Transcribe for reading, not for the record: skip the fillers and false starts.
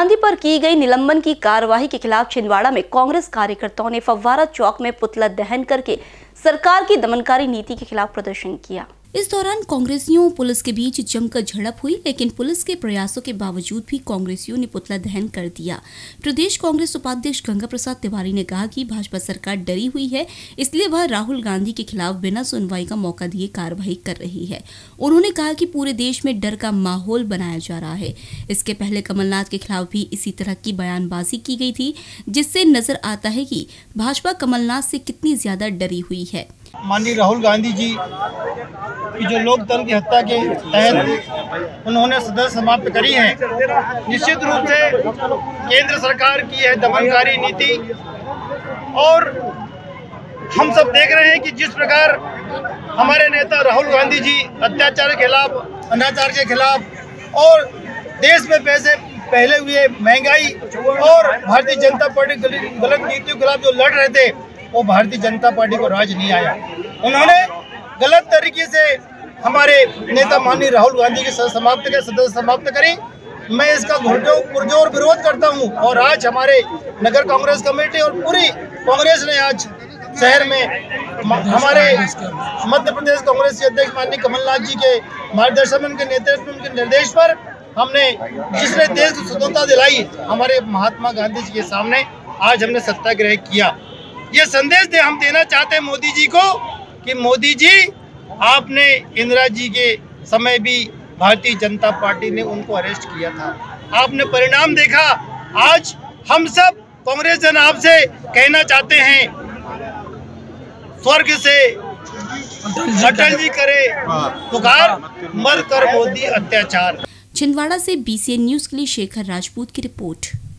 गांधी पर की गई निलंबन की कार्रवाई के खिलाफ छिंदवाड़ा में कांग्रेस कार्यकर्ताओं ने फव्वारा चौक में पुतला दहन करके सरकार की दमनकारी नीति के खिलाफ प्रदर्शन किया। इस दौरान कांग्रेसियों पुलिस के बीच जमकर झड़प हुई, लेकिन पुलिस के प्रयासों के बावजूद भी कांग्रेसियों ने पुतला दहन कर दिया। प्रदेश कांग्रेस उपाध्यक्ष गंगा प्रसाद तिवारी ने कहा कि भाजपा सरकार डरी हुई है, इसलिए वह राहुल गांधी के खिलाफ बिना सुनवाई का मौका दिए कार्रवाई कर रही है। उन्होंने कहा कि पूरे देश में डर का माहौल बनाया जा रहा है। इसके पहले कमलनाथ के खिलाफ भी इसी तरह की बयानबाजी की गई थी, जिससे नजर आता है कि भाजपा कमलनाथ से कितनी ज्यादा डरी हुई है। माननीय राहुल गांधी जी की जो लोकतंत्र की हत्या के तहत उन्होंने सदस्य समाप्त करी है, निश्चित रूप से केंद्र सरकार की है दमनकारी नीति। और हम सब देख रहे हैं कि जिस प्रकार हमारे नेता राहुल गांधी जी अत्याचार के खिलाफ, अनाचार के खिलाफ और देश में पैसे पहले हुए महंगाई और भारतीय जनता पार्टी गलत नीतियों के खिलाफ जो लड़ रहे थे, वो भारतीय जनता पार्टी को राज नहीं आया। उन्होंने गलत तरीके से हमारे नेता माननीय राहुल गांधी की सदस्य समाप्त करी। मैं इसका पुरजोर विरोध करता हूं। और आज हमारे नगर कांग्रेस कमेटी और पूरी कांग्रेस ने आज शहर में हमारे मध्य प्रदेश कांग्रेस के अध्यक्ष माननीय कमलनाथ जी के मार्गदर्शन, उनके नेतृत्व, उनके निर्देश पर हमने जिसने देश को स्वतंत्रता दिलाई, हमारे महात्मा गांधी जी के सामने आज हमने सत्याग्रह किया। ये संदेश हम देना चाहते हैं मोदी जी को कि मोदी जी, आपने इंदिरा जी के समय भी भारतीय जनता पार्टी ने उनको अरेस्ट किया था, आपने परिणाम देखा। आज हम सब कांग्रेस जन आपसे कहना चाहते हैं, स्वर्ग से अटल जी करे पुकार, मर कर मोदी अत्याचार। छिंदवाड़ा से BCN न्यूज के लिए शेखर राजपूत की रिपोर्ट।